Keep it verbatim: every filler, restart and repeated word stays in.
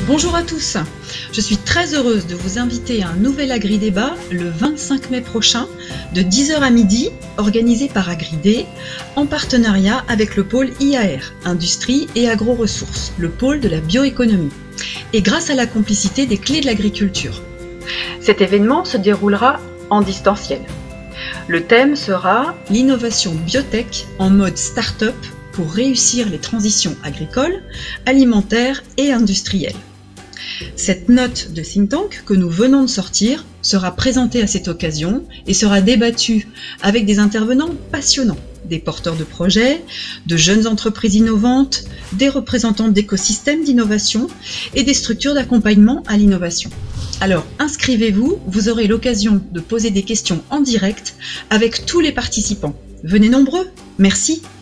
Bonjour à tous, je suis très heureuse de vous inviter à un nouvel Agri-Débat le vingt-cinq mai prochain de dix heures à midi, organisé par Agri-D en partenariat avec le pôle I A R, Industrie et Agro-Ressources, le pôle de la bioéconomie, et grâce à la complicité des Clés de l'Agriculture. Cet événement se déroulera en distanciel. Le thème sera l'innovation biotech en mode start-up pour réussir les transitions agricoles, alimentaires et industrielles. Cette note de think tank que nous venons de sortir sera présentée à cette occasion et sera débattue avec des intervenants passionnants, des porteurs de projets, de jeunes entreprises innovantes, des représentants d'écosystèmes d'innovation et des structures d'accompagnement à l'innovation. Alors inscrivez-vous, vous aurez l'occasion de poser des questions en direct avec tous les participants. Venez nombreux, merci.